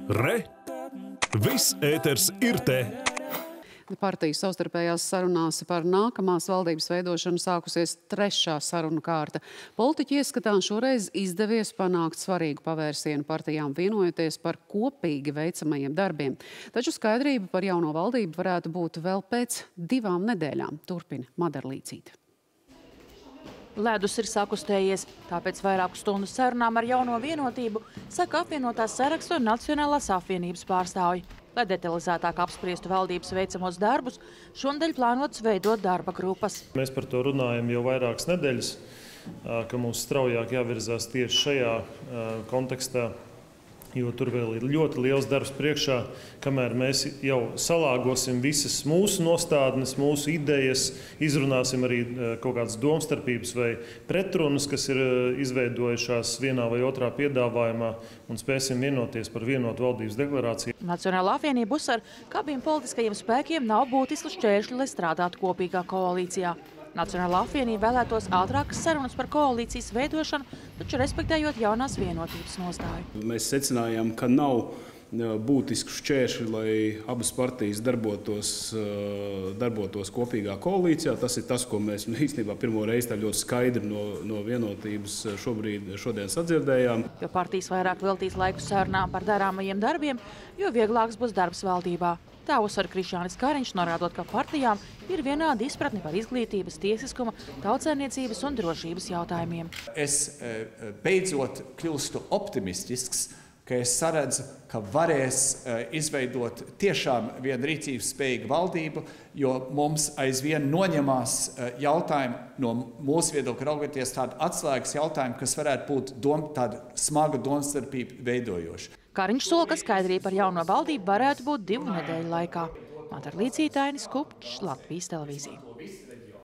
Re! Viss ēters ir te! Partiju savstarpējās sarunās par nākamās valdības veidošanu sākusies trešā sarunu kārta. Politiķi ieskatā šoreiz izdevies panākt svarīgu pavērsienu partijām vienojoties par kopīgi veicamajiem darbiem. Taču skaidrība par jauno valdību varētu būt vēl pēc 2 nedēļām. Turpina Madara Līcīte. Ledus ir sakustējies, tāpēc vairāku stundu sarunām ar jauno vienotību saka apvienotās Sarakstu un Nacionālās apvienības pārstāvji. Lai detalizētāk apspriestu valdības veicamos darbus, šonadēļ plānots veidot darba grupas. Mēs par to runājam jau vairākas nedēļas, ka mums straujāk jāvirzās tieši šajā kontekstā, jo tur vēl ir ļoti liels darbs priekšā, kamēr mēs jau salāgosim visas mūsu nostādnes, mūsu idejas, izrunāsim arī kaut kādas domstarpības vai pretrunas, kas ir izveidojušās vienā vai otrā piedāvājumā, un spēsim vienoties par vienotu valdības deklarāciju. Nacionālā apvienība uzsver, ka abiem politiskajiem spēkiem nav būtisku šķēršļu, lai strādātu kopīgā koalīcijā. Nacionālā apvienība vēlētos ātrākas sarunas par koalīcijas veidošanu, taču respektējot jaunās vienotības nostāju. Mēs secinājām, ka nav būtisku šķēršļu, lai abas partijas darbotos kopīgā koalīcijā. Tas ir tas, ko mēs īstenībā pirmo reizi tā ļoti skaidri no vienotības šodien sadzirdējām. Jo partijas vairāk veltīs laiku sarunām par darāmajiem darbiem, jo vieglāks būs darbs valdībā. Tā uzsver Krišjānis Kariņš, norādot, ka partijām ir vienāda izpratne par izglītības, tiesiskuma, tautsaimniecības un drošības jautājumiem. Es beidzot kļūstu optimistisks, ka es saredzu, ka varēs izveidot tiešām vienu rīcības spējīgu valdību, jo mums aizvien noņemās jautājumi no mūsu viedokļa raugoties tādu atslēgas jautājumu, kas varētu būt tāda smaga domstarpība veidojoša. Kariņš sola, ka skaidrība par jauno valdību varētu būt 2 nedēļu laikā. Madara Līcīte, Ainis Kupčs, Latvijas televīzija.